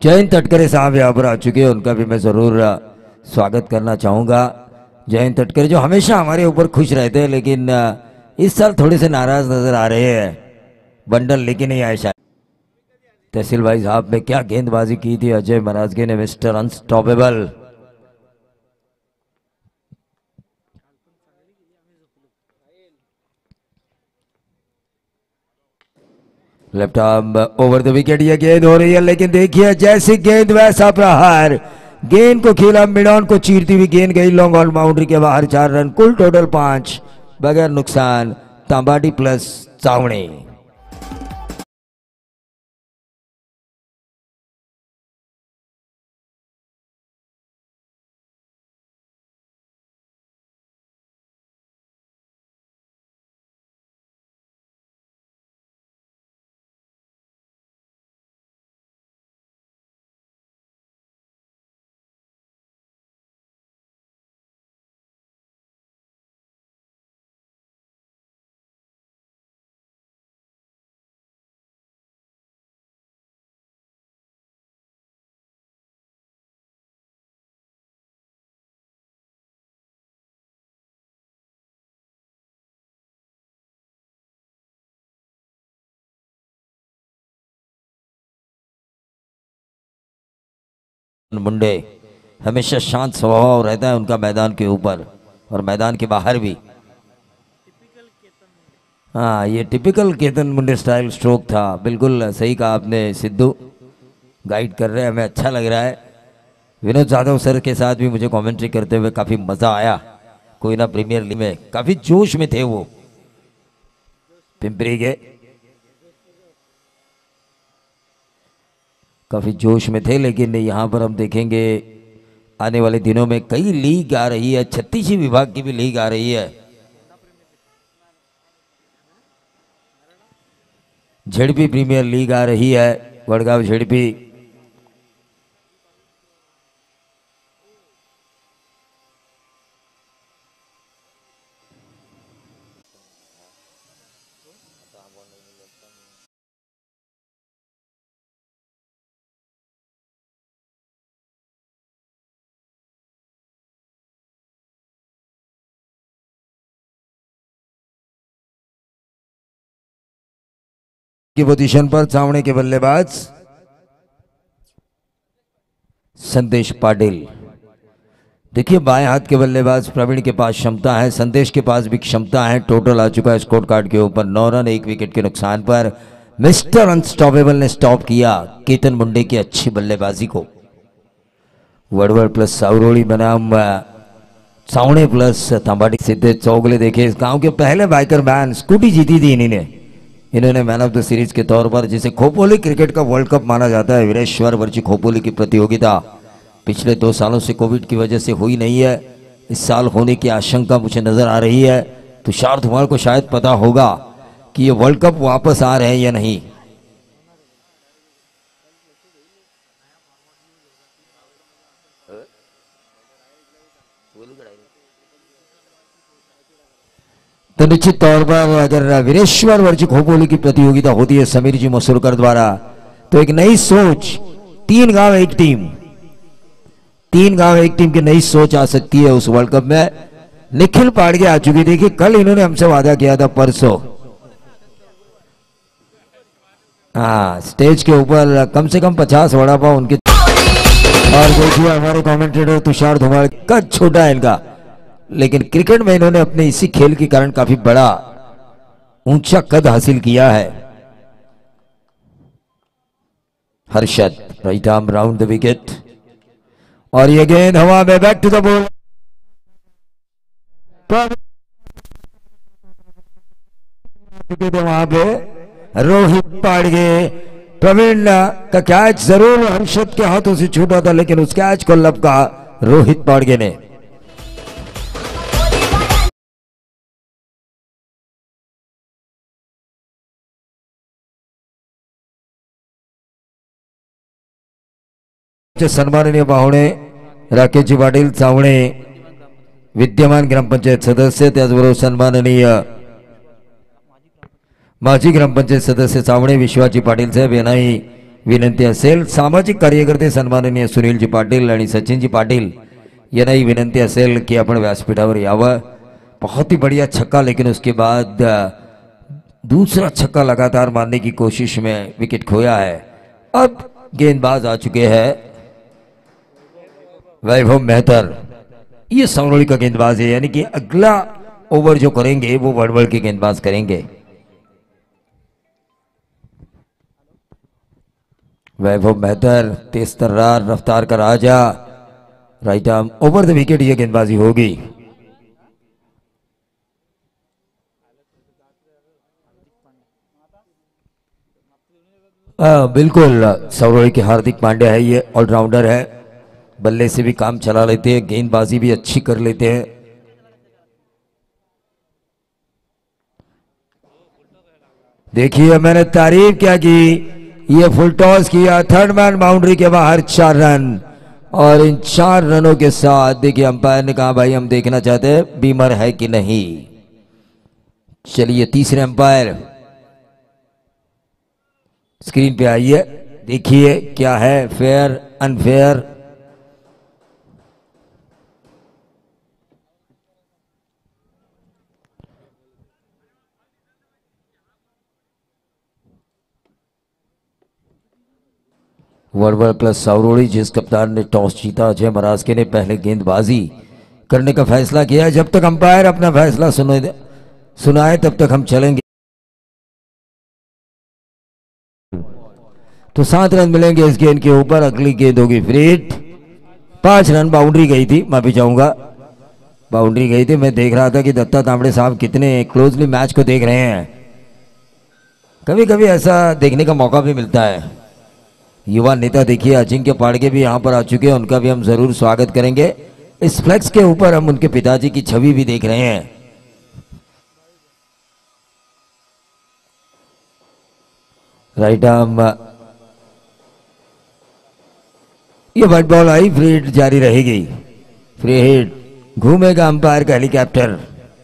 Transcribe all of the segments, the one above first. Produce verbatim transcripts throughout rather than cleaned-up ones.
जयंत तटकरे साहब यहाँ पर आ चुके हैं, उनका भी मैं ज़रूर स्वागत करना चाहूँगा। जयंत तटकरे जो हमेशा हमारे ऊपर खुश रहते हैं, लेकिन इस साल थोड़े से नाराज़ नज़र आ रहे हैं, बंडल लेके नहीं आए शायद। तहसील भाई साहब ने क्या गेंदबाजी की थी अजय मराजगे ने, mister unstoppable. Left arm over the wicket, ये गेंद हो रही है, लेकिन देखिए जैसी गेंद वैसा प्रहार, गेंद को खेला मिड ऑन को चीरती हुई गेंद गई लॉन्ग ऑन बाउंड्री के बाहर। चार रन, कुल टोटल पांच बगैर नुकसान। तांबाटी प्लस चावणी। मुंडे हमेशा शांत स्वभाव रहता है उनका मैदान के ऊपर और मैदान के बाहर भी। हाँ, ये typical Ketan Munde style stroke था। बिल्कुल सही कहा आपने सिद्धू, गाइड कर रहे हैं, हमें अच्छा लग रहा है। विनोद जाधव सर के साथ भी मुझे कमेंट्री करते हुए काफ़ी मज़ा आया। कोई ना प्रीमियर लीग में काफ़ी जोश में थे वो पिंपरी के, काफ़ी जोश में थे। लेकिन यहाँ पर हम देखेंगे आने वाले दिनों में कई लीग आ रही है, छत्तीसवीं विभाग की भी लीग आ रही है। झेड़पी प्रीमियर लीग आ रही है, वडगांव झेड़पी। की पोजीशन पर सामने के बल्लेबाज संदेश पाटिल। देखिए बाएं हाथ के बल्लेबाज प्रवीण के पास क्षमता है, संदेश के पास भी क्षमता है। टोटल आ चुका है स्कोर कार्ड के ऊपर नौ रन, एक विकेट के नुकसान पर। मिस्टर अनस्टॉपेबल ने स्टॉप किया केतन मुंडे की अच्छी बल्लेबाजी को। वड़वड़ प्लस सावरोड़ी बनाम सावणे प्लस तांबाटी। सिद्धे चौगले देखे इस गांव के पहले बाइकर मैन, स्कूटी जीती थी इन्हीं ने। इन्होंने मैन ऑफ द सीरीज के तौर पर, जिसे खोपोली क्रिकेट का वर्ल्ड कप माना जाता है, वीरेश्वर वर्ची खोपोली की प्रतियोगिता पिछले दो सालों से कोविड की वजह से हुई नहीं है। इस साल होने की आशंका मुझे नजर आ रही है। तुषार धुमाल को शायद पता होगा कि ये वर्ल्ड कप वापस आ रहे हैं या नहीं। तो निश्चित तौर पर अगर वीरेश्वर वर्जी खोपोली की प्रतियोगिता होती है समीर जी मसूरकर द्वारा, तो एक नई सोच, तीन गांव एक टीम, तीन गांव एक टीम की नई सोच आ सकती है उस वर्ल्ड कप में। निखिल पाड़गे आ चुकी। देखिए कल इन्होंने हमसे वादा किया था, परसों हाँ स्टेज के ऊपर कम से कम पचास वड़ा पाव उनके। और देखिए हमारे कमेंटेटर तुषार धुमाल, कद छोटा है इनका, लेकिन क्रिकेट में इन्होंने अपने इसी खेल के कारण काफी बड़ा ऊंचा कद हासिल किया है। Harshad right arm round the wicket, और ये गेंद हवा में, बैक टू द बॉल। वहां पे रोहित पाड़गे, प्रवीण का कैच जरूर हर्षद के हाथों से छूटा था, लेकिन उस कैच को लपका रोहित पाड़गे ने। सन्माननीय पाहुणे राकेशजी पाटील चावणे, विद्यमान ग्रामपंचायत सदस्य, त्याचबरोबर सन्माननीय माजी ग्रामपंचायत सदस्य चावणे विश्वाजी पाटील साहेब यांनाही विनंती असेल सामाजिक कार्यकर्ते सन्माननीय सुनीलजी पाटील आणि सचिनजी पाटील यांनाही विनंती असेल की आपण व्यासपीठावर यावं। बहुत ही बढ़िया छक्का, लेकिन उसके बाद दूसरा छक्का लगातार मारने की कोशिश में विकेट खोया है। अब गेंदबाज आ चुके हैं वैभव मेहतर, ये सावरोली का गेंदबाज है, यानी कि अगला ओवर जो करेंगे वो वड़वड़ के गेंदबाज करेंगे। वैभव मेहतर तेज तर्रार रफ्तार का राजा, right arm over the wicket ये गेंदबाजी होगी। आ, बिल्कुल सावरोली के हार्दिक पांड्या है, ये ऑलराउंडर है, बल्ले से भी काम चला लेते हैं, गेंदबाजी भी अच्छी कर लेते हैं। देखिए मैंने तारीफ क्या की, ये फुल टॉस किया, थर्ड मैन बाउंड्री के बाहर चार रन, और इन चार रनों के साथ देखिए अंपायर ने कहा भाई हम देखना चाहते हैं बीमर है कि नहीं। चलिए तीसरे अंपायर स्क्रीन पे आइए, देखिए क्या है fair unfair. Wadwad plus Savroli, जिस कप्तान ने टॉस जीता अजय मरास्के ने पहले गेंदबाजी करने का फैसला किया। जब तक अंपायर अपना फैसला सुने सुनाए तब तक हम चलेंगे। तो सात रन मिलेंगे इस गेंद के ऊपर, अगली गेंद होगी फ्रीट। पांच रन, बाउंड्री गई थी, माफी चाहूंगा, बाउंड्री गई थी। मैं देख रहा था कि दत्ता तांबड़े साहब कितने क्लोजली मैच को देख रहे हैं, कभी कभी ऐसा देखने का मौका भी मिलता है। युवा नेता देखिए अजिंक्य पाड़गे भी यहां पर आ चुके हैं, उनका भी हम जरूर स्वागत करेंगे। इस फ्लेक्स के ऊपर हम उनके पिताजी की छवि भी देख रहे हैं। राइट आर्म, ये व्हाइट बॉल आई, फ्री हिट जारी रहेगी, फ्री हिट, घूमेगा अंपायर का हेलीकॉप्टर।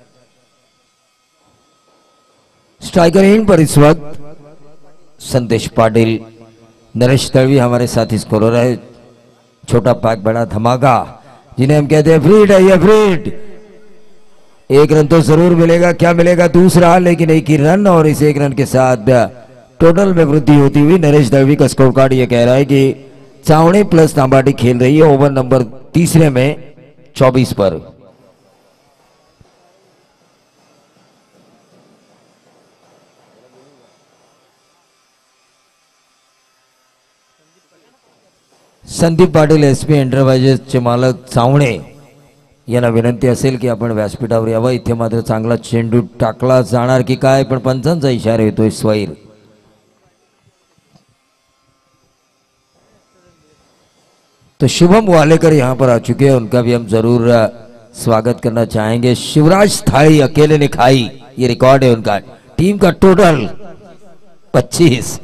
स्ट्राइकर इन पर इस वक्त संदेश पाटिल, नरेश तड़वी हमारे साथी स्कोरर है, छोटा पैक बड़ा धमाका जिन्हें हम कहते हैं फ्री हिट है, ये फ्री हिट। एक रन तो जरूर मिलेगा, क्या मिलेगा दूसरा, लेकिन एक ही रन, और इस एक रन के साथ टोटल में वृद्धि होती हुई नरेश तड़वी का स्कोर कार्ड ये कह रहा है कि चावड़े प्लस तांबाटी खेल रही है ओवर नंबर तीसरे में चौबीस पर। संदीप पाटील एसपी एंटरप्राइजेसचे मालक चावणे यांना विनंती असेल की आपण व्यासपीठावर यावं। इथे मात्र चांगला चेंडू टाकला जाणार की काय, पण पंचांचा इशारा येतोय स्वैर। तो शुभम वालेकर यहां पर आ चुके हैं, उनका भी हम जरूर स्वागत करना चाहेंगे। शिवराज थाली अकेले ने खाई, ये रिकॉर्ड है उनका, टीम का टोटल पच्चीस।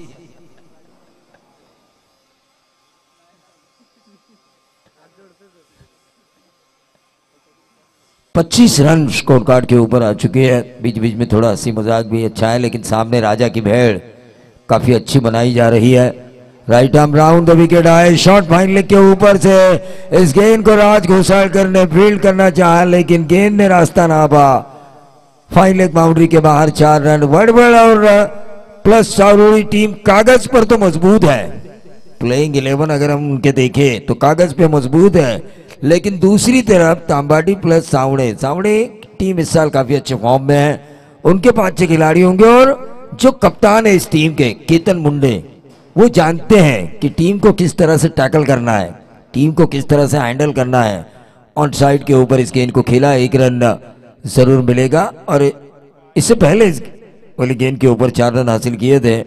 पच्चीस रन स्कोर कार्ड के ऊपर आ चुके हैं। बीच बीच में थोड़ा हंसी मजाक भी अच्छा है, लेकिन सामने राजा की भेड़ काफी अच्छी बनाई जा रही है। Right arm round the wicket आए, शॉट फाइन लेग के ऊपर से इस गेंद को राज घोषालकर ने फील्ड करना चाहा, लेकिन गेंद ने रास्ता ना पा। फाइन लेग बाउंड्री के बाहर चार रन। वड़वड़ और प्लस सावरोली टीम कागज पर तो मजबूत है, प्लेइंग इलेवन अगर हम उनके देखें तो कागज पे मजबूत है, लेकिन दूसरी तरफ तांबाटी प्लस सावड़े सावड़े टीम इस साल काफी अच्छे फॉर्म में है, उनके पांच छह खिलाड़ी होंगे, और जो कप्तान है इस टीम के केतन मुंडे, वो जानते हैं कि टीम को किस तरह से टैकल करना है, टीम को किस तरह से हैंडल करना है। ऑन साइड के ऊपर इस गेंद को खेला, एक रन जरूर मिलेगा, और इससे पहले इस वाली गेंद के ऊपर चार रन हासिल किए थे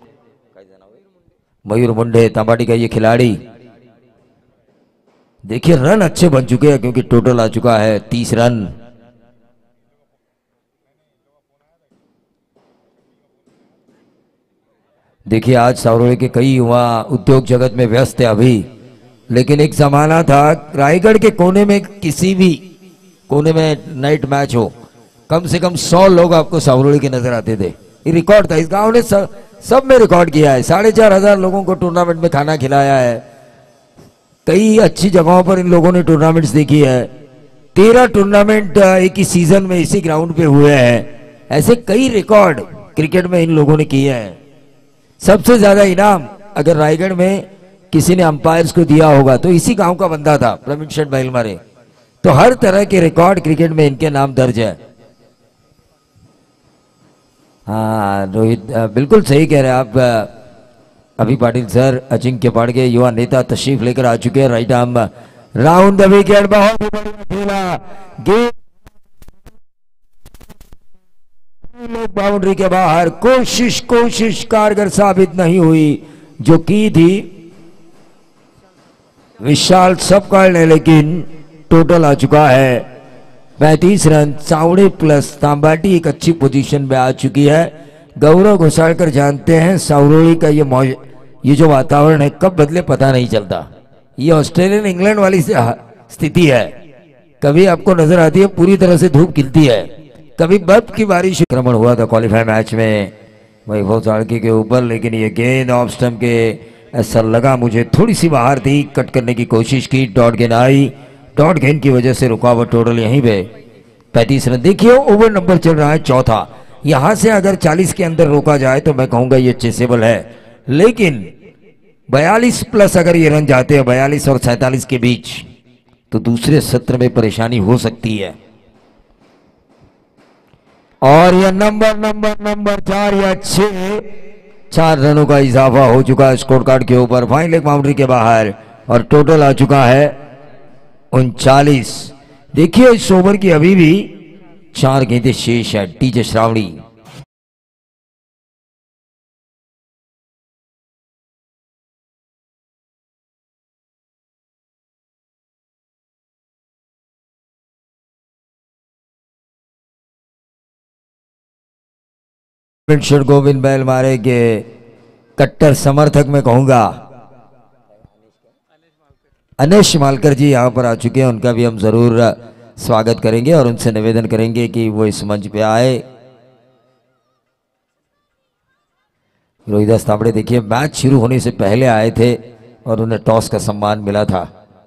मयूर मुंडे, तांबाटी का ये खिलाड़ी। देखिए रन अच्छे बन चुके हैं क्योंकि टोटल आ चुका है तीस रन। देखिए आज सावरोली के कई युवा उद्योग जगत में व्यस्त है अभी, लेकिन एक जमाना था रायगढ़ के कोने में किसी भी कोने में नाइट मैच हो, कम से कम सौ लोग आपको सावरोली के नजर आते थे। ये रिकॉर्ड था, इस गांव ने सब, सब में रिकॉर्ड किया है। साढ़े चार हजार लोगों को टूर्नामेंट में खाना खिलाया है। कई अच्छी जगहों पर इन लोगों ने टूर्नामेंट्स देखी है। तेरह टूर्नामेंट एक ही सीजन में इसी ग्राउंड पे हुए हैं। ऐसे कई रिकॉर्ड क्रिकेट में इन लोगों ने किए हैं। सबसे ज्यादा इनाम अगर रायगढ़ में किसी ने अंपायर्स को दिया होगा तो इसी गांव का बंदा था, प्रवीण शेठ बैलमारे। तो हर तरह के रिकॉर्ड क्रिकेट में इनके नाम दर्ज है। हाँ रोहित, बिल्कुल सही कह रहे हैं आप अभी पाटिल सर। अजिंक्य पाड़गे युवा नेता तशरीफ लेकर आ चुके हैं। Right arm round the wicket, बहुत ही बढ़िया खेला, गेम बाउंड्री के बाहर। कोशिश कोशिश कारगर साबित नहीं हुई जो की थी विशाल सबकाल ने, लेकिन टोटल आ चुका है पैंतीस रन। सावड़े प्लस तांबाटी एक अच्छी पोजीशन में आ चुकी है। गौरव घोषालकर जानते हैं सावरोली का ये ये जो वातावरण है कब बदले पता नहीं चलता। ये ऑस्ट्रेलियन इंग्लैंड वाली स्थिति है। कभी आपको नजर आती है पूरी तरह से धूप खिलती है, कभी बर्फ की बारिश। आक्रमण हुआ था क्वालिफाई मैच में वैभव साळके के ऊपर, लेकिन ये गेंद ऑफ स्टंप के ऐसा लगा मुझे थोड़ी सी बाहर थी। कट करने की कोशिश की, डॉट गेंद आई, डॉट गेंद की वजह से रुकावट। टोटल यहीं पे पैंतीस रन। देखिए ओवर नंबर चल रहा है चौथा। यहां से अगर चालीस के अंदर रोका जाए तो मैं कहूंगा ये चेसेबल है, लेकिन बयालीस प्लस अगर ये रन जाते हैं बयालीस और सैंतालीस के बीच तो दूसरे सत्र में परेशानी हो सकती है। और यह नंबर नंबर नंबर चार या छह, चार रनों का इजाफा हो चुका है स्कोर कार्ड के ऊपर। फाइन लेग बाउंड्री के बाहर और टोटल आ चुका है उनचालीस। देखिए इस ओवर की अभी भी चार गेंदें शेष है। डीजे श्रावणी गोविंद बैल मारे के कट्टर समर्थक में कहूंगा अनेश मालकर जी यहाँ पर आ चुके हैं। उनका भी हम जरूर स्वागत करेंगे और उनसे निवेदन करेंगे कि वो इस मंच पे आए। रोहिदास तांबड़े देखिए मैच शुरू होने से पहले आए थे और उन्हें टॉस का सम्मान मिला था।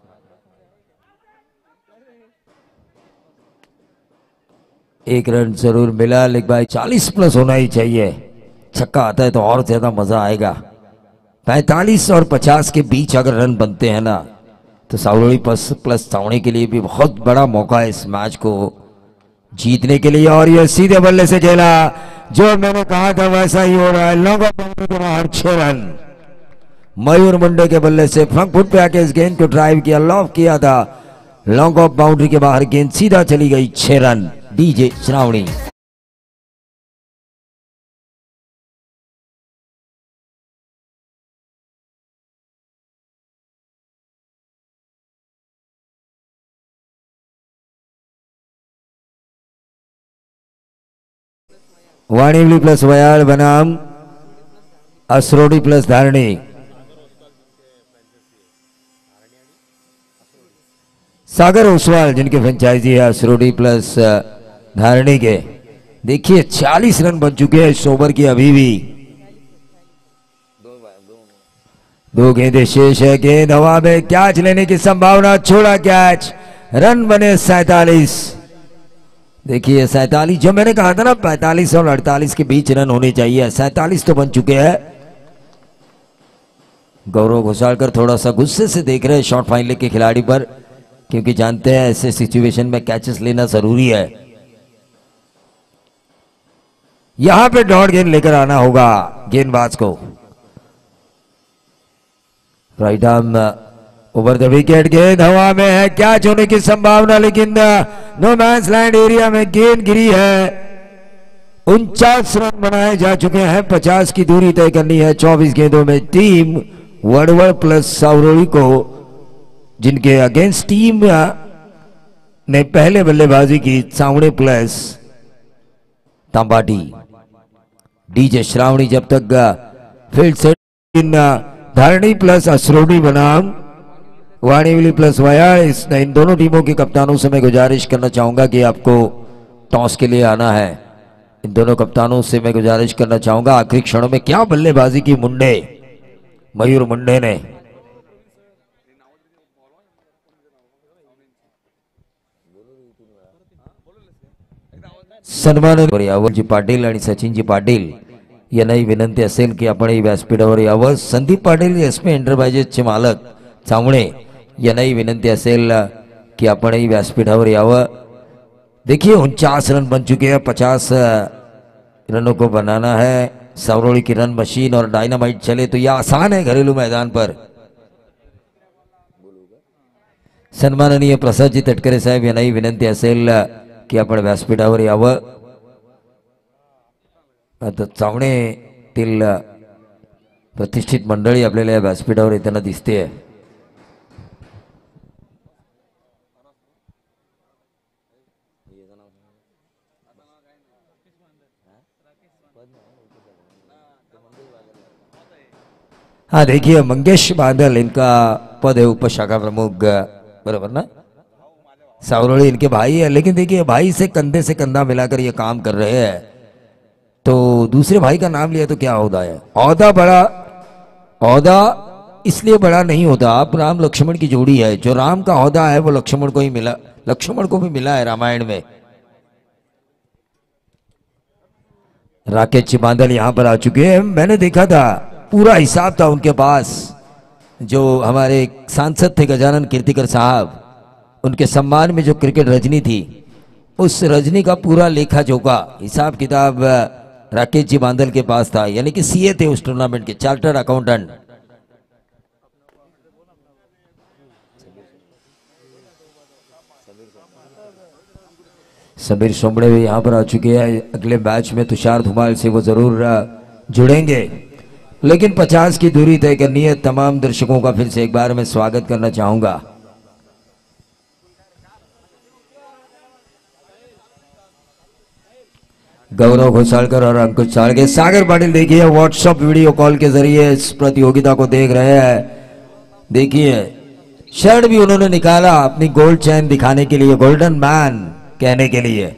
एक रन जरूर मिला, लेकिन भाई चालीस प्लस होना ही चाहिए। छक्का आता है तो और ज्यादा मजा आएगा। पैंतालीस और पचास के बीच अगर रन बनते हैं ना तो सावरोली प्लस प्लस सावणी के लिए भी बहुत बड़ा मौका है इस मैच को जीतने के लिए। और ये सीधे बल्ले से खेला, जो मैंने कहा था वैसा ही हो रहा है। लॉन्ग ऑफ बाउंड्री के बाहर छह रन। मयूर मुंडे के बल्ले से फ्रंट फुट पे आके इस गेंद को ड्राइव किया, लॉफ किया था। लॉन्ग ऑफ बाउंड्री के बाहर गेंद सीधा चली गई, छह रन। डीजे श्रावणी वाणिवली प्लस वयाल बनाम असरोडी प्लस धारणी। सागर ओसवाल जिनके फ्रेंचाइजी है असरोडी प्लस धारणी के। देखिए चालीस रन बन चुके हैं इस ओवर की अभी भी। दो गेंदें शेष है। गेंद हवा में, कैच लेने की संभावना, छोड़ा कैच, रन बने सैतालीस। देखिए सैतालीस, जो मैंने कहा था ना पैंतालीस और अड़तालीस के बीच रन होने चाहिए, सैतालीस तो बन चुके हैं। गौरव घोषालकर थोड़ा सा गुस्से से देख रहे हैं शॉर्ट फाइन लेग के खिलाड़ी पर, क्योंकि जानते हैं ऐसे सिचुएशन में कैचेस लेना जरूरी है। यहां पे डॉट गेंद लेकर आना होगा गेंदबाज को। Right arm over the wicket, गेंद हवा में है, कैच होने की संभावना, लेकिन नो मैंस लैंड एरिया में गेंद गिरी है। उनचास रन बनाए जा चुके हैं, पचास की दूरी तय करनी है चौबीस गेंदों में। टीम वड़वड़ प्लस सावरोली को, जिनके अगेंस्ट टीम ने पहले बल्लेबाजी की, सावणे प्लस तांबाटी। डीजे श्रावणी जब तक फील्ड से, धारणी प्लस असरोडी बनाम वाणिवली प्लस वया। इस इन दोनों टीमों के कप्तानों से मैं गुजारिश करना चाहूंगा कि आपको टॉस के लिए आना है। इन दोनों कप्तानों से मैं गुजारिश करना चाहूंगा, आखिरी क्षणों में क्या बल्लेबाजी की मुंडे, मयूर मुंडे ने। सन्मान जी पाटील आणि सचिनजी पाटील यांनाही विनंती असेल की आपण ही व्यासपीठावर यावं। संदीप पाटील एसपी एंटरप्राइजेसचे मालक चावणे यांनाही विनंती असेल कि आपण ही व्यासपीठावर यावं। देखिए उनचास रन बन चुके हैं, पचास रनों को बनाना है। सावरोली की रन मशीन और डायनामाइट चले तो यह आसान है घरेलू मैदान पर। सन्माननीय प्रसादजी तटकरे साहेब यांनाही विनंती असेल की आपण व्यासपीठावर यावं। आता चावणेतील प्रतिष्ठित मंडळी आपल्याला या व्यासपीठावर येताना दिसते आहे। हाँ देखिए मंगेश बादल इनका पद है उपशाखा प्रमुख, बराबर ना। सावरोली इनके भाई है, लेकिन देखिए भाई से कंधे से कंधा मिलाकर ये काम कर रहे हैं। तो दूसरे भाई का नाम लिया तो क्या ओहदा है, ओहदा बड़ा, ओहदा इसलिए बड़ा नहीं होता। आप राम लक्ष्मण की जोड़ी है, जो राम का ओहदा है वो लक्ष्मण को ही मिला, लक्ष्मण को भी मिला है रामायण में। राकेश जी बादल यहाँ पर आ चुके हैं। मैंने देखा था, पूरा हिसाब था उनके पास। जो हमारे सांसद थे गजानन कीर्तिकर साहब, उनके सम्मान में जो क्रिकेट रजनी थी, उस रजनी का पूरा लेखा जोखा हिसाब किताब राकेश जी बादल के पास था। यानी कि सीए थे उस टूर्नामेंट के, चार्टर्ड अकाउंटेंट। समीर सोमड़े भी यहाँ पर आ चुके हैं। अगले मैच में तुषार धुमाल से वो जरूर जुड़ेंगे, लेकिन पचास की दूरी तय करनी है। तमाम दर्शकों का फिर से एक बार मैं स्वागत करना चाहूंगा। गौरव घोसालकर और अंकुश सालगे, सागर पाटिल देखिए व्हाट्सएप वीडियो कॉल के जरिए इस प्रतियोगिता को देख रहे हैं। देखिए शर्ट भी उन्होंने निकाला अपनी गोल्ड चैन दिखाने के लिए, गोल्डन मैन कहने के लिए।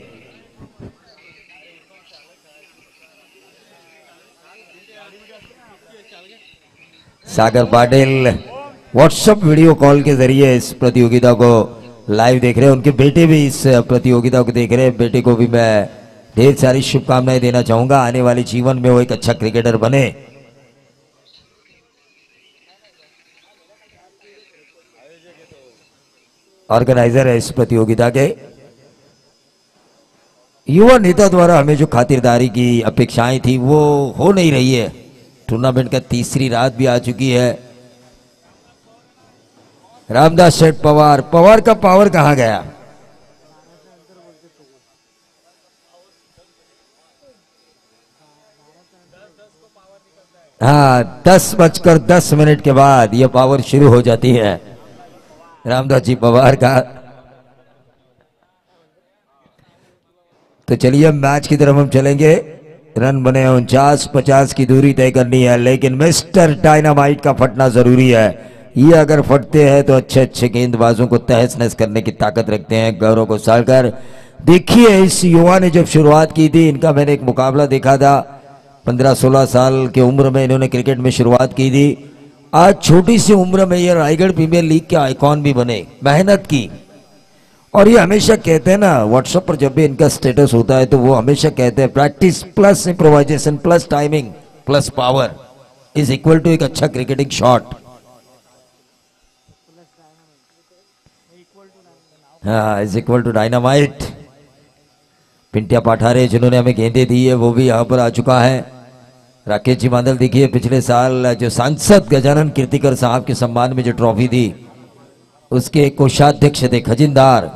Sagar Patil WhatsApp video call के जरिए इस प्रतियोगिता को लाइव देख रहे हैं। उनके बेटे भी इस प्रतियोगिता को देख रहे हैं। बेटे को भी मैं ढेर सारी शुभकामनाएं देना चाहूंगा, आने वाले जीवन में वो एक अच्छा क्रिकेटर बने। ऑर्गेनाइजर है इस प्रतियोगिता के। युवा नेता द्वारा हमें जो खातिरदारी की अपेक्षाएं थी वो हो नहीं रही है। टूर्नामेंट का तीसरी रात भी आ चुकी है। रामदास शेठ पवार, पवार का पावर कहां गया? हाँ, दस बजकर दस मिनट के बाद यह पावर शुरू हो जाती है रामदास जी पवार का। तो चलिए मैच की तरफ हम चलेंगे। रन बने उनचास, पचास की दूरी तय करनी है, लेकिन मिस्टर डायनामाइट का फटना जरूरी है। ये अगर फटते हैं तो अच्छे अच्छे गेंदबाजों को तहस नहस करने की ताकत रखते हैं। गौरव घोसालकर, देखिए इस युवा ने जब शुरुआत की थी, इनका मैंने एक मुकाबला देखा था, पंद्रह सोलह साल की उम्र में इन्होंने क्रिकेट में शुरुआत की थी। आज छोटी सी उम्र में ये रायगढ़ प्रीमियर लीग के आइकॉन भी बने, मेहनत की। और ये हमेशा कहते हैं ना, व्हाट्सएप पर जब भी इनका स्टेटस होता है तो वो हमेशा कहते हैं practice plus improvisation plus timing plus power is equal to एक अच्छा क्रिकेटिंग शॉट। हाँ, is equal to dynamite. Pintya Pathare जिन्होंने हमें गेंदे दी है वो भी यहाँ पर आ चुका है। राकेश जी बादल देखिए पिछले साल जो सांसद गजानन कीर्तिकर साहब के सम्मान में जो ट्रॉफी दी, उसके कोषाध्यक्ष थे खजिनदार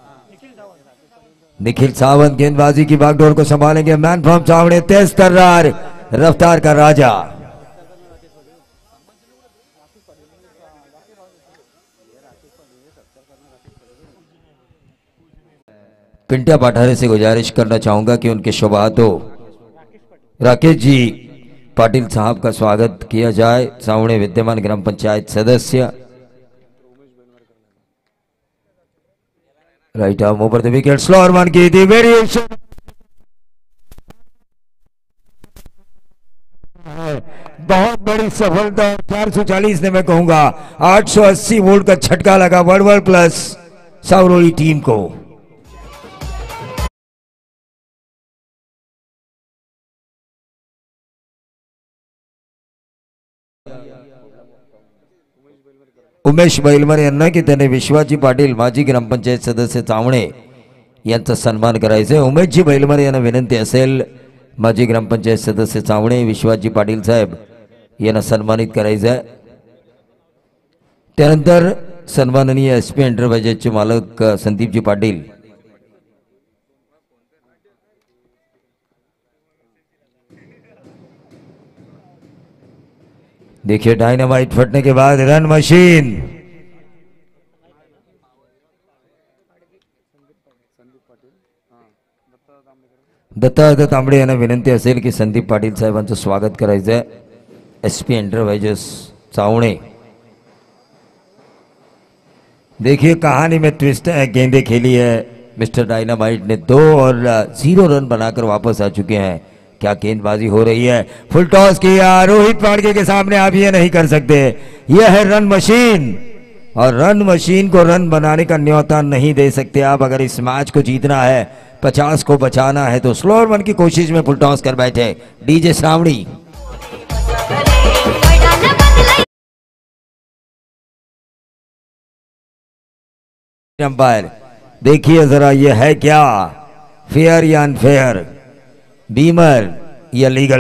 निखिल सावंत। गेंदबाजी की बागडोर को संभालेंगे मैन फ्रॉम चावड़े, तेज तर्रार, रफ्तार का राजा। पिंटिया पाठारे से गुजारिश करना चाहूंगा कि उनके शुभातो राकेश जी पाटिल साहब का स्वागत किया जाए। सावणे विद्यमान ग्राम पंचायत सदस्य। Right arm over the wicket, slow और वन की थी वेरिएशन। बहुत बड़ी सफलता। चार सौ चालीस ने मैं कहूंगा आठ सौ अस्सी वोल्ट का झटका लगा वर्ल्ड प्लस सावरोली टीम को। उमेश बैलमरे यांना की त्याने विश्वाजी पाटील माजी ग्रामपंचायत सदस्य चावणे यांचा सन्मान करायचा. उमेशजी बैलमरे यांना विनंती असेल माजी ग्रामपंचायत सदस्य चावणे विश्वाजी पाटील साहेब यांना सन्मानित करायचं आहे. त्यानंतर सन्माननीय एस पी एंटरप्राइजेसचे मालक संदीपजी पाटील. देखिए डायनामाइट फटने के बाद रन मशीन. दत्तात्रय तांबडे यांना विनंती असेल की संदीप पाटील साहेबांचं स्वागत करायचं आहे. S P enterprises Chavane. देखिए कहानी में ट्विस्ट है. गेंदे खेली है मिस्टर डायनामाइट ने दो और जीरो रन बनाकर वापस आ चुके हैं. क्या गेंदबाजी हो रही है. फुल टॉस किया. रोहित पाड़के के सामने आप ये नहीं कर सकते. यह है रन मशीन और रन मशीन को रन बनाने का न्योता नहीं दे सकते आप. अगर इस मैच को जीतना है, पचास को बचाना है तो स्लोअर वन की कोशिश में फुल टॉस कर बैठे डीजे श्रावणी. अंपायर देखिए जरा ये है क्या, फेयर या अनफेयर, बीमर या लीगल.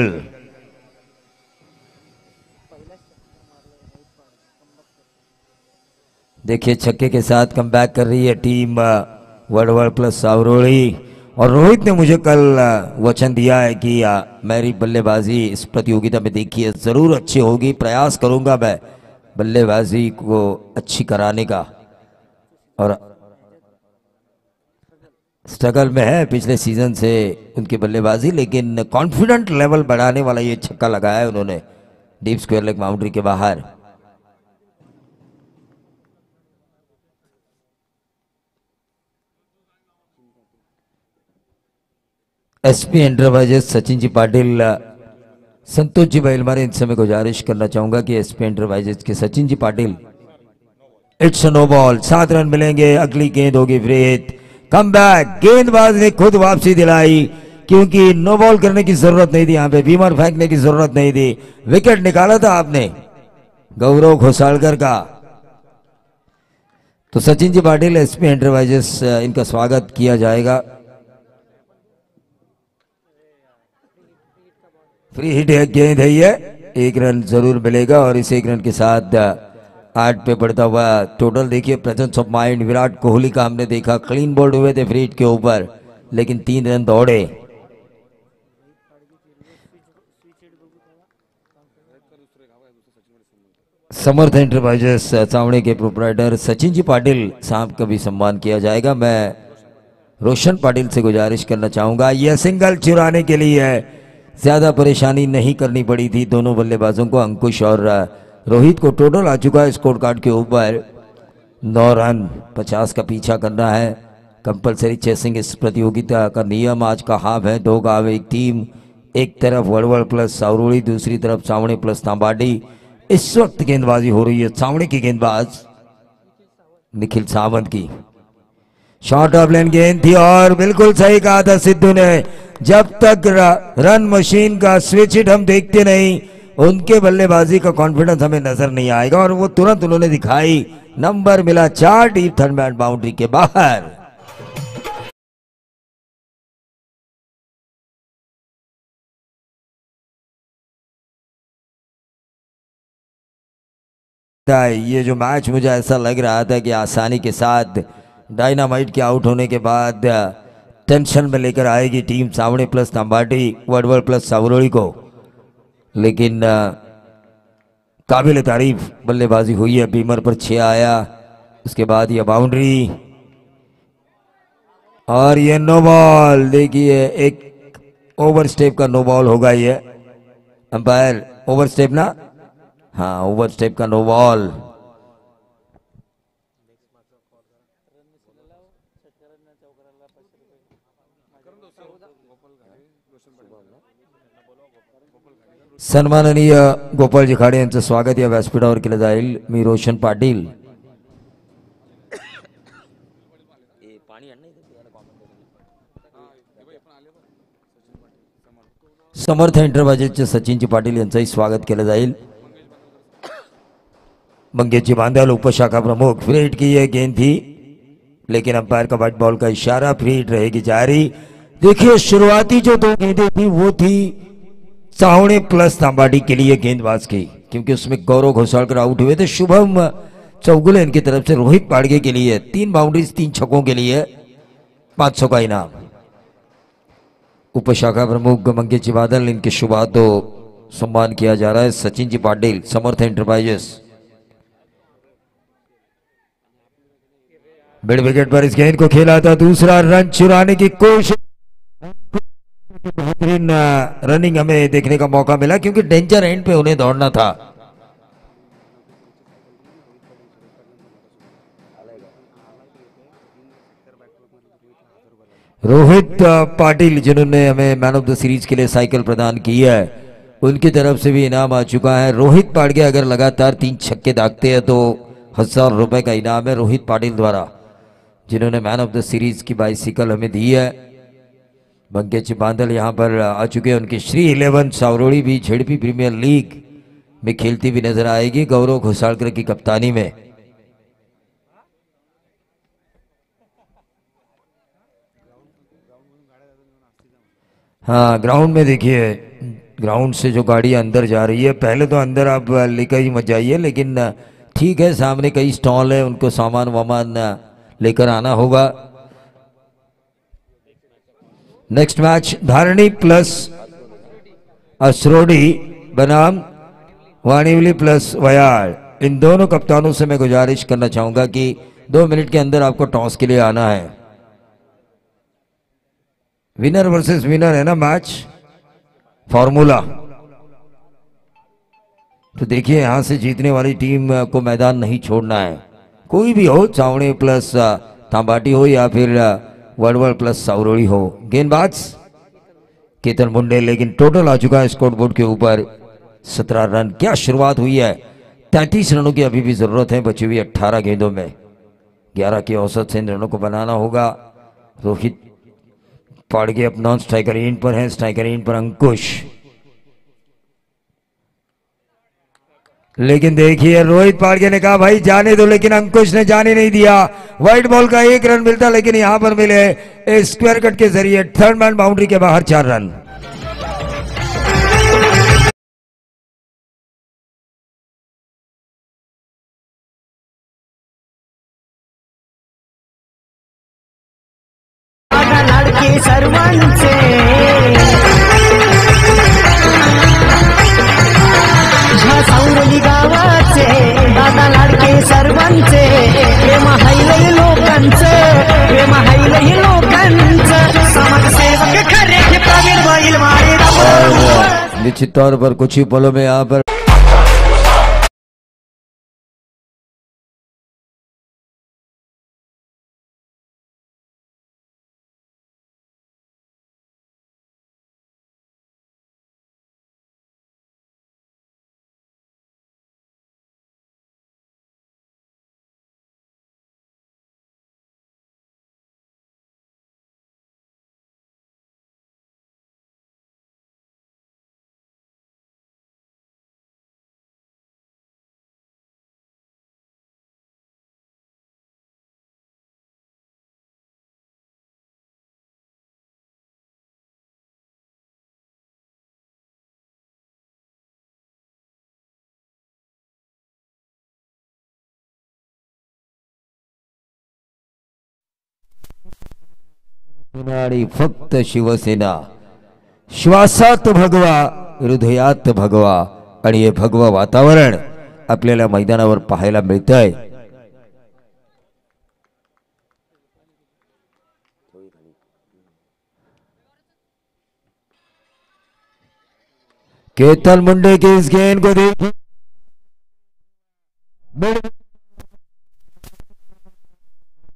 देखिए छक्के के साथ कमबैक कर रही है टीम वर्ल्ड प्लस सावरोली. और रोहित ने मुझे कल वचन दिया है कि मेरी बल्लेबाजी इस प्रतियोगिता में देखिए जरूर अच्छी होगी. प्रयास करूंगा मैं बल्लेबाजी को अच्छी कराने का. और स्ट्रगल में है पिछले सीजन से उनकी बल्लेबाजी, लेकिन कॉन्फिडेंट लेवल बढ़ाने वाला ये छक्का लगाया है उन्होंने डीप स्क्वायर लेग बाउंड्री के बाहर. एसपी एंटरप्राइजेस सचिन जी पाटिल, संतोष जी बैलमारे इनसे मैं गुजारिश करना चाहूंगा कि एसपी एंटरप्राइजेस के Sachin ji Patil. It's no ball, सात रन मिलेंगे. अगली गेंद होगी फ्री हिट. Come back. गेंदबाज ने खुद वापसी दिलाई क्योंकि नो बॉल करने की जरूरत नहीं थी. यहां पे बीमर फेंकने की जरूरत नहीं थी. विकेट निकाला था आपने गौरव घोसालकर का. तो सचिन जी पाटिल एसपी एंटरप्राइजेस, इनका स्वागत किया जाएगा. फ्री हिट है, गेंद है ये. एक रन जरूर मिलेगा और इस एक रन के साथ आठ पे बढ़ता हुआ टोटल. देखिए presence of mind Virat Kohli का हमने देखा. क्लीन बोल्ड हुए थे फ्री हिट के ऊपर लेकिन तीन रन दौड़े. समर्थ एंटरप्राइजेस चावड़े के प्रोप्राइटर सचिन जी पाटिल साहब का भी सम्मान किया जाएगा. मैं रोशन पाटिल से गुजारिश करना चाहूंगा, यह सिंगल चुराने के लिए है. ज्यादा परेशानी नहीं करनी पड़ी थी दोनों बल्लेबाजों को. अंकुश और रोहित को टोटल आ चुका है स्कोर कार्ड के ऊपर नौ रन. पचास का पीछा करना है. कंपलसरी चेसिंग इस प्रतियोगिता का नियम. आज का हाफ है, दो गांव एक टीम. एक तरफ वर्ल्ड प्लस सावरोली, दूसरी तरफ सावणे प्लस तांबाडी. इस वक्त गेंदबाजी हो रही है सावणे की गेंदबाज निखिल सावंत की. शॉर्ट ऑफ लेन गेंद थी और बिल्कुल सही कहा था सिद्धू ने. जब तक रन मशीन का स्विच हिट हम देखते नहीं, उनके बल्लेबाजी का कॉन्फिडेंस हमें नजर नहीं आएगा. और वो तुरंत उन्होंने दिखाई. नंबर मिला चार डीप थर्ड बैट बाउंड्री के बाहर. ये जो मैच मुझे ऐसा लग रहा था कि आसानी के साथ डायनामाइट के आउट होने के बाद टेंशन में लेकर आएगी team Savne plus Tambadi world plus Savroli को, लेकिन काबिल तारीफ बल्लेबाजी हुई है. बीमर पर छह आया, उसके बाद ये बाउंड्री और ये नो बॉल. देखिए एक ओवर स्टेप का नो बॉल होगा ये. अंपायर ओवर स्टेप ना, हाँ ओवर स्टेप का नो बॉल. सन्माननीय गोपालजी खाडे यांचं स्वागत या व्यासपीठावर केलं जाईल. मी रोशन पाटील. समर्थ एंटरप्राइजेसचे सचिनजी पाटील यांचंही स्वागत केलं जाईल. मंगेशजी बांदल उपशाखा प्रमुख. फ्री हिट की ये गेंद थी लेकिन अंपायर का व्हाइट बॉल का इशारा. फ्री हिट रहेगी जारी. देखिए शुरुआती जो दो गेंदें थी वो थी चावणे प्लस तांबाटी के लिए गेंदबाज की, क्योंकि उसमें गौरव घोसालकर आउट हुए थे. शुभम चौगुले इनकी तरफ से रोहित पाड़गे के लिए तीन बाउंड्रीज तीन छक्कों के लिए पाँच सौ का इनाम. उपशाखा प्रमुख मंगेशजी बादल इनके शुभ हाथों सम्मान किया जा रहा है. Sachin ji Patil Samarth enterprises. Mid wicket पर इस गेंद को खेला था. दूसरा रन चुराने की कोशिश. बेहतरीन रनिंग हमें देखने का मौका मिला क्योंकि डेंजर एंड पे उन्हें दौड़ना था. रोहित पाटिल जिन्होंने हमें मैन ऑफ द सीरीज के लिए साइकिल प्रदान की है, उनकी तरफ से भी इनाम आ चुका है. रोहित पाड़गे अगर लगातार तीन छक्के दागते हैं तो हजार रुपए का इनाम है रोहित पाटिल द्वारा, जिन्होंने मैन ऑफ द सीरीज की बाइसिकल हमें दी है. मंगेश बांदल यहाँ पर आ चुके हैं. उनकी श्री इलेवन सावरोड़ी भी झेड़पी प्रीमियर लीग में खेलती भी नजर आएगी गौरव घोसालकर की कप्तानी में. हाँ, ग्राउंड में देखिए, ग्राउंड से जो गाड़ी अंदर जा रही है, पहले तो अंदर आप लेकर ही मत जाइए, लेकिन ठीक है सामने कई स्टॉल है, उनको सामान वामान लेकर आना होगा. Next match Dharni plus Asrodi बनाम वाणिवली प्लस वयाल. इन दोनों कप्तानों से मैं गुजारिश करना चाहूंगा कि दो मिनट के अंदर आपको टॉस के लिए आना है. विनर वर्सेस विनर है ना मैच, फॉर्मूला. तो देखिए यहां से जीतने वाली टीम को मैदान नहीं छोड़ना है, कोई भी हो, चावणे प्लस तांबाटी हो या फिर वड़वड़ प्लस सावरोड़ी हो. गेंदबाज केतन मुंडे, लेकिन टोटल आ चुका है स्कोर बोर्ड के ऊपर सत्रह रन. क्या शुरुआत हुई है. तैंतीस रनों की अभी भी जरूरत है बची हुई अट्ठारह गेंदों में. ग्यारह के औसत से इन रनों को बनाना होगा. रोहित पाड़गे अब नॉन स्ट्राइकर एंड पर है. स्ट्राइकर एंड पर अंकुश, लेकिन देखिए रोहित पाड़गे ने कहा भाई जाने दो, लेकिन अंकुश ने जाने नहीं दिया. व्हाइट बॉल का एक रन मिलता, लेकिन यहां पर मिले स्क्वायर कट के जरिए थर्ड मैन बाउंड्री के बाहर चार रन. लाडके सर्वांचे सावरली गावाचे दादा लाडके सर्वांचे प्रेम हायलही लोकांचं प्रेम हायलही लोकांचं समाजसेवक खरे प्रवीण बैल मारे. निश्चित तौर पर कुछ ही पलों में यहाँ पर फक्त शिवसेना. श्वासात भगवा, हृदयात भगवा, आणि हे भगवा वातावरण आपल्याला मैदानावर पाहायला मिळतंय. केतन मुंडे की इस गेंद को देखिए,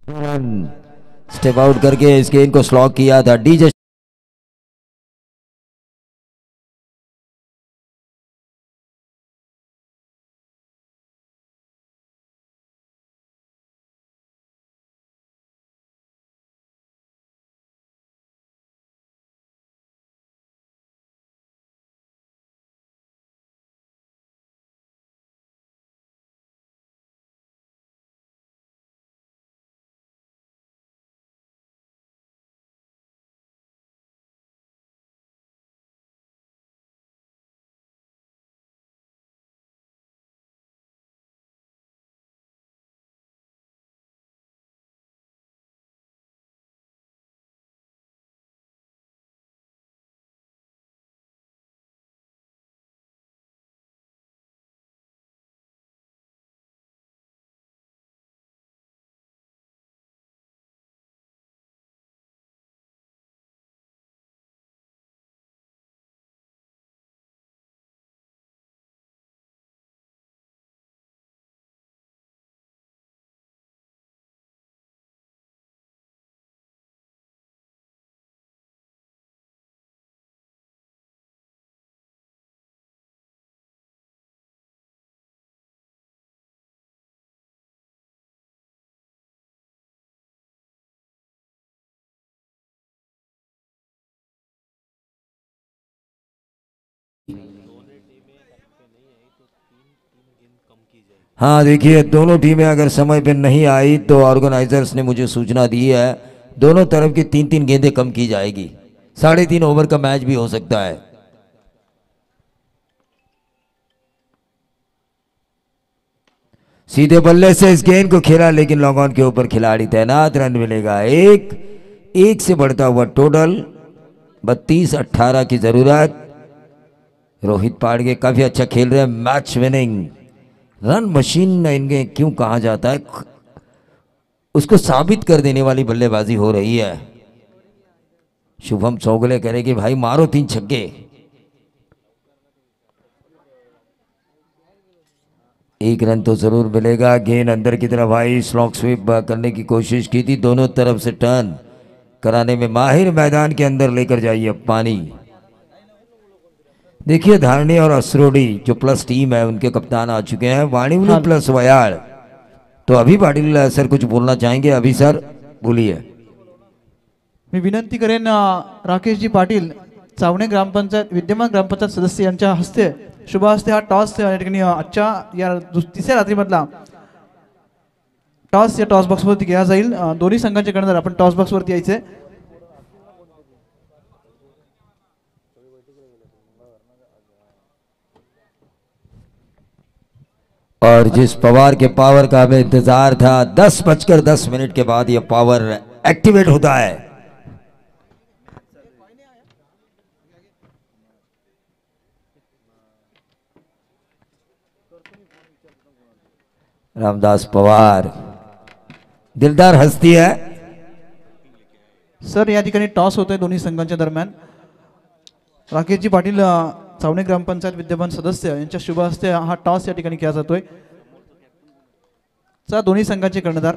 स्टेप आउट करके इस गेंद को स्लॉग किया था. डीजे हाँ देखिए, दोनों टीमें अगर समय पर नहीं आई तो ऑर्गेनाइजर्स ने मुझे सूचना दी है दोनों तरफ की तीन तीन गेंदें कम की जाएगी। साढ़े तीन ओवर का मैच भी हो सकता है। सीधे बल्ले से इस गेंद को खेला, लेकिन लॉन्ग ऑन के ऊपर खिलाड़ी तैनात। रन मिलेगा एक एक से बढ़ता हुआ टोटल बत्तीस अट्ठारह की जरूरत। रोहित पाड़गे काफी अच्छा खेल रहे हैं। मैच विनिंग रन मशीन इनके क्यों कहा जाता है, उसको साबित कर देने वाली बल्लेबाजी हो रही है। शुभम चौगले करे कि भाई मारो तीन छक्के। एक रन तो जरूर मिलेगा। गेंद अंदर की तरफ आई, स्लॉक स्वीप करने की कोशिश की थी, दोनों तरफ से टर्न कराने में माहिर। मैदान के अंदर लेकर जाइए पानी। देखिए धारणी और असरोडी जो प्लस टीम है उनके कप्तान आ चुके हैं। वाणिवली हाँ। प्लस वयाड़। तो अभी पाटिल सर कुछ बोलना चाहेंगे? अभी सर बोलिए। मी विनंती करेन अ, राकेशजी पाटील चावणे ग्रामपंचायत विद्यमान ग्रामपंचायत सदस्य यांच्या हस्ते शुभ हस्ते हा टॉस या ठिकाणी अ, आजच्या या दुस- तिसऱ्या रात्रीमधला टॉस या टॉस बॉक्सवरती घ्या जाईल। अ, दोन्ही संघांचे कर्णधार आपण टॉस बॉक्सवरती यायचे। और जिस पावर के पावर का हमें इंतजार था, दस बजकर दस मिनट के बाद यह पावर एक्टिवेट होता है। रामदास पवार दिलदार हस्ती है। सर या ठिकाणी टॉस होतोय दोन्ही संघांच्या दरम्यान। राकेशजी पाटील अ, चावणे ग्रामपंचायत विद्यमान सदस्य यांच्या शुभ हस्ते हा टॉस या ठिकाणी केला जातोय। चा दोन्ही संघांचे कर्णधार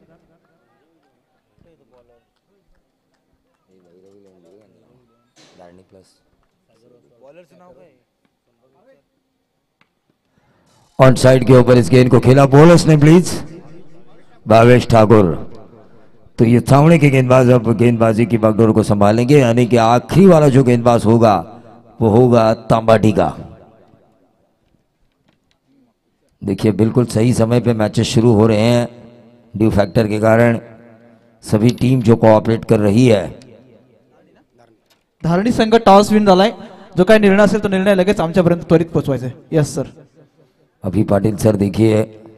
ऑन साइड के ऊपर इस गेंद को खेला बॉलर्स ने प्लीज भावेश ठाकुर। तो ये छावनी के गेंदबाज अब गेंदबाजी की बागडोर को संभालेंगे, यानी कि आखिरी वाला जो गेंदबाज होगा वो होगा तांबाटी का। देखिए बिल्कुल सही समय पे मैचेस शुरू हो रहे हैं। ड्यू फैक्टर के कारण सभी टीम जो कोऑपरेट कर रही है। धारणी संघ टॉस विन झालाय। जो काही निर्णय असेल तो निर्णय लगेच आमच्यापर्यंत त्वरित पोहोचवायचा आहे। Yes sir. अभी पाटिल सर देखिए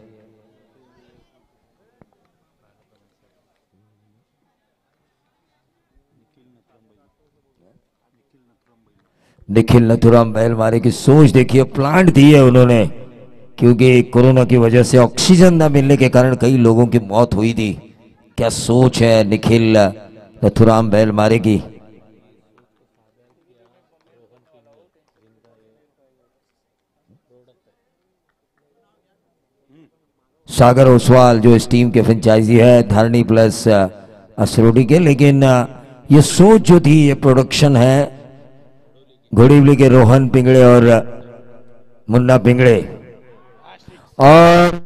निखिल नथुराम बैलमारे की सोच देखिए, प्लांट दी है उन्होंने, क्योंकि कोरोना की वजह से ऑक्सीजन न मिलने के कारण कई लोगों की मौत हुई थी। क्या सोच है निखिल नथुराम बैलमारे की। सागर ओसवाल जो इस टीम के फ्रेंचाइजी है धारणी प्लस असरोडी के, लेकिन ये सोच जो थी ये प्रोडक्शन है घोड़ीवली के रोहन पिंगड़े और मुन्ना पिंगड़े। और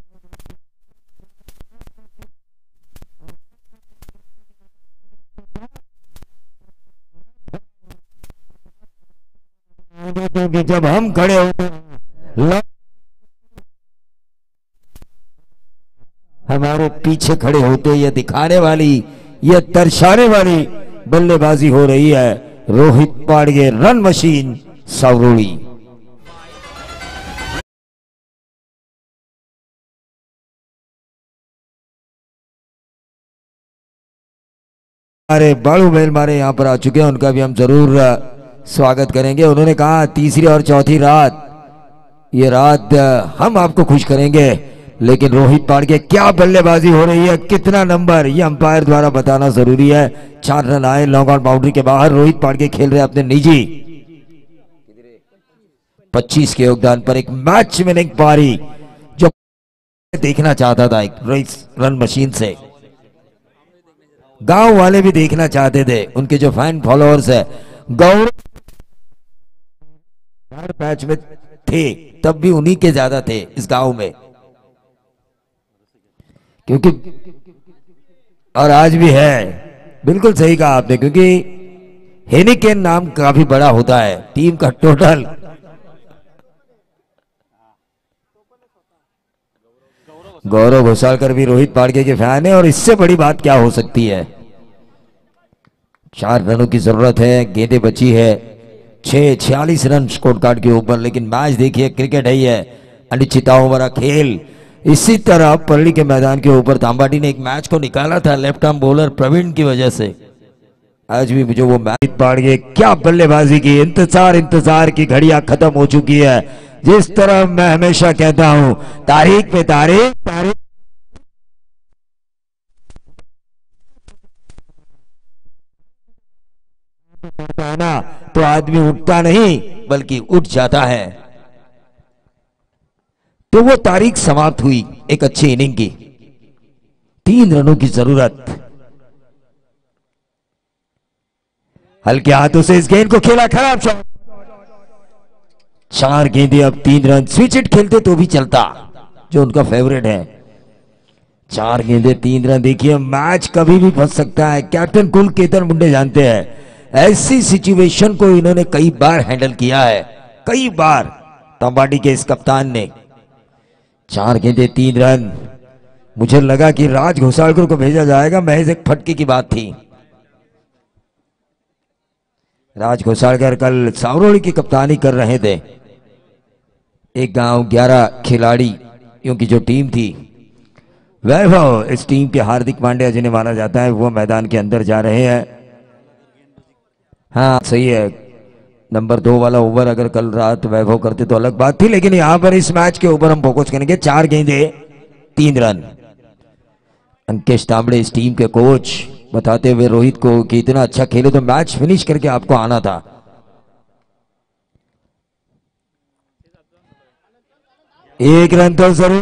जब हम खड़े हो हमारे पीछे खड़े होते, ये दिखाने वाली ये दर्शाने वाली बल्लेबाजी हो रही है। Rohit Padge run machine Savroli. हमारे बाड़ू बैल मारे यहाँ पर आ चुके हैं, उनका भी हम जरूर स्वागत करेंगे। उन्होंने कहा तीसरी और चौथी रात ये रात हम आपको खुश करेंगे, लेकिन रोहित पाड़गे क्या बल्लेबाजी हो रही है, कितना नंबर ये अंपायर द्वारा बताना जरूरी है। चार रन आए लॉन्ग आउट बाउंड्री के बाहर। रोहित पाड़गे खेल रहे अपने निजी पच्चीस के योगदान पर एक मैच विनिंग पारी जो देखना चाहता था एक रन मशीन से। गांव वाले भी देखना चाहते थे, उनके जो फैन फॉलोअर्स है गौरव मैच में थे तब भी उन्हीं के ज्यादा थे इस गांव में, क्योंकि और आज भी है। बिल्कुल सही कहा आपने, क्योंकि हेनिकेन नाम काफी बड़ा होता है टीम का टोटल। गौरव घोसालकर भी रोहित पाड़के के फैन है और इससे बड़ी बात क्या हो सकती है। चार रनों की जरूरत है, गेंदें बची है, छह छियालीस रन स्कोर कार्ड के ऊपर। लेकिन मैच देखिए, क्रिकेट है, ये अनिश्चितताओं भरा खेल। इसी तरह परली के मैदान के ऊपर तांबाटी ने एक मैच को निकाला था लेफ्ट आर्म बॉलर प्रवीण की वजह से। आज भी मुझे वो मैच पाड़ गए, क्या बल्लेबाजी की। इंतजार इंतजार की घड़ियां खत्म हो चुकी है। जिस तरह मैं हमेशा कहता हूं, तारीख पे तारीख तारीख ना तो आदमी उठता नहीं बल्कि उठ जाता है। तो वो तारीख समाप्त हुई एक अच्छी इनिंग की। तीन रनों की जरूरत। हल्के हाथों से इस गेंद को खेला, खराब शॉट। चार गेंदे अब तीन रन। स्विच इट खेलते तो भी चलता, जो उनका फेवरेट है। चार गेंदे तीन रन। देखिए, मैच कभी भी फंस सकता है। कैप्टन कुलकेतन मुंडे जानते हैं, ऐसी सिचुएशन को इन्होंने कई बार हैंडल किया है, कई बार। तांबाटी के इस कप्तान ने। चार गेंदे तीन रन। मुझे लगा कि राज घोसालकर को भेजा जाएगा, महज एक फटके की बात थी। राज घोसालकर कल सावरोली की कप्तानी कर रहे थे। एक गांव ग्यारह खिलाड़ियों की जो टीम थी, वैभव इस टीम के हार्दिक पांड्या जिन्हें माना जाता है, वो मैदान के अंदर जा रहे हैं। हाँ सही है, नंबर दो वाला ओवर अगर कल रात वैभव करते तो अलग बात थी, लेकिन यहां पर इस मैच के ऊपर हम फोकस करेंगे। चार गेंदे तीन रन। अंकेश तांबड़े इस टीम के कोच बताते हुए रोहित को कि इतना अच्छा खेले तो मैच फिनिश करके आपको आना था। एक रन तो जरूर